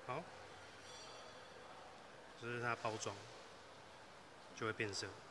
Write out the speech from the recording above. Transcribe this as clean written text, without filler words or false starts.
好，这是它包装就会变色。